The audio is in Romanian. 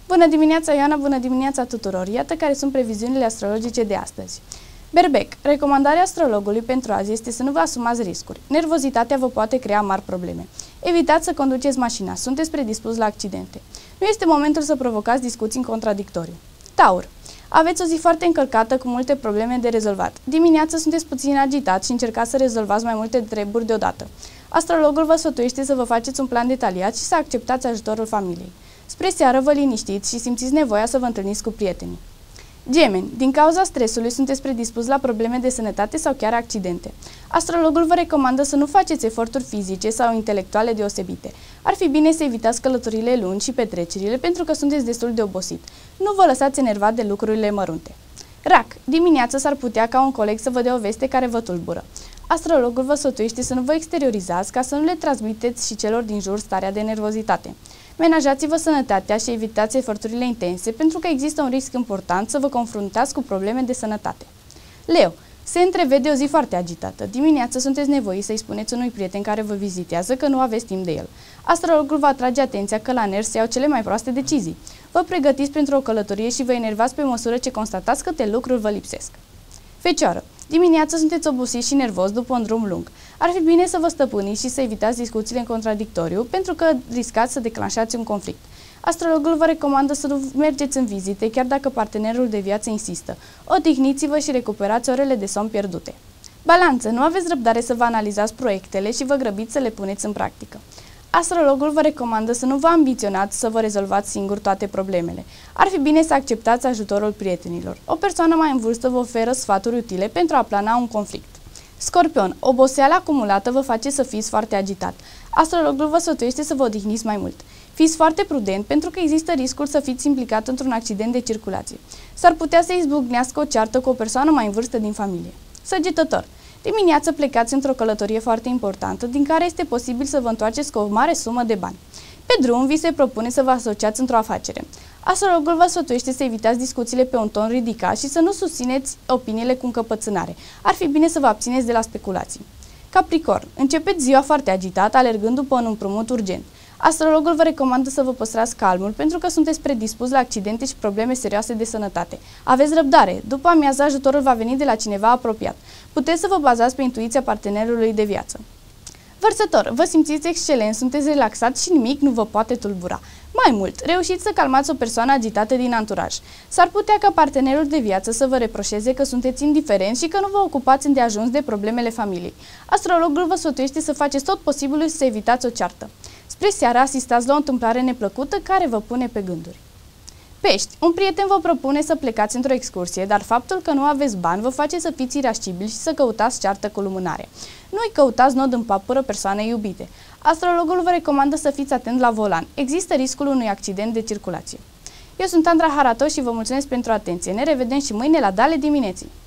Bună dimineața, Ioana, bună dimineața tuturor! Iată care sunt previziunile astrologice de astăzi. Berbec, recomandarea astrologului pentru azi este să nu vă asumați riscuri. Nervozitatea vă poate crea mari probleme. Evitați să conduceți mașina, sunteți predispus la accidente. Nu este momentul să provocați discuții în contradictoriu. Taur, aveți o zi foarte încărcată cu multe probleme de rezolvat. Dimineața sunteți puțin agitați și încercați să rezolvați mai multe treburi deodată. Astrologul vă sfătuiește să vă faceți un plan detaliat și să acceptați ajutorul familiei. Spre seară vă liniștiți și simțiți nevoia să vă întâlniți cu prietenii. Gemeni, din cauza stresului sunteți predispus la probleme de sănătate sau chiar accidente. Astrologul vă recomandă să nu faceți eforturi fizice sau intelectuale deosebite. Ar fi bine să evitați călătoriile lungi și petrecerile pentru că sunteți destul de obosit. Nu vă lăsați enervat de lucrurile mărunte. Rac, dimineața s-ar putea ca un coleg să vă dea o veste care vă tulbură. Astrologul vă sfătuiește să nu vă exteriorizați ca să nu le transmiteți și celor din jur starea de nervozitate. Menajați-vă sănătatea și evitați eforturile intense pentru că există un risc important să vă confruntați cu probleme de sănătate. Leu, se întrevede o zi foarte agitată. Dimineața sunteți nevoiți să-i spuneți unui prieten care vă vizitează că nu aveți timp de el. Astrologul vă atrage atenția că la nervi se iau cele mai proaste decizii. Vă pregătiți pentru o călătorie și vă enervați pe măsură ce constatați câte lucruri vă lipsesc. Fecioară, dimineața sunteți obosit și nervos după un drum lung. Ar fi bine să vă stăpâniți și să evitați discuțiile în contradictoriu, pentru că riscați să declanșați un conflict. Astrologul vă recomandă să nu mergeți în vizite, chiar dacă partenerul de viață insistă. Odihniți-vă și recuperați orele de somn pierdute. Balanță, nu aveți răbdare să vă analizați proiectele și vă grăbiți să le puneți în practică. Astrologul vă recomandă să nu vă ambiționați să vă rezolvați singur toate problemele. Ar fi bine să acceptați ajutorul prietenilor. O persoană mai în vârstă vă oferă sfaturi utile pentru a plana un conflict. Scorpion, oboseala acumulată vă face să fiți foarte agitat. Astrologul vă sfătuiește să vă odihniți mai mult. Fiți foarte prudent pentru că există riscul să fiți implicat într-un accident de circulație. S-ar putea să izbucnească o ceartă cu o persoană mai în vârstă din familie. Săgetător, dimineață plecați într-o călătorie foarte importantă, din care este posibil să vă întoarceți cu o mare sumă de bani. Pe drum, vi se propune să vă asociați într-o afacere. Astrologul vă sfătuiește să evitați discuțiile pe un ton ridicat și să nu susțineți opiniile cu încăpățânare. Ar fi bine să vă abțineți de la speculații. Capricorn, începeți ziua foarte agitat, alergând după un împrumut urgent. Astrologul vă recomandă să vă păstrați calmul pentru că sunteți predispus la accidente și probleme serioase de sănătate. Aveți răbdare, după amiază ajutorul va veni de la cineva apropiat. Puteți să vă bazați pe intuiția partenerului de viață. Vărsător, vă simțiți excelent, sunteți relaxat și nimic nu vă poate tulbura. Mai mult, reușiți să calmați o persoană agitată din anturaj. S-ar putea ca partenerul de viață să vă reproșeze că sunteți indiferenți și că nu vă ocupați îndeajuns de problemele familiei. Astrologul vă sfătuiește să faceți tot posibilul să evitați o ceartă. Spre seara asistați la o întâmplare neplăcută care vă pune pe gânduri. Pești, un prieten vă propune să plecați într-o excursie, dar faptul că nu aveți bani vă face să fiți irascibili și să căutați ceartă cu lumânare. Nu-i căutați nod în papură persoanei iubite. Astrologul vă recomandă să fiți atent la volan. Există riscul unui accident de circulație. Eu sunt Andra Harato și vă mulțumesc pentru atenție. Ne revedem și mâine la Dale dimineții.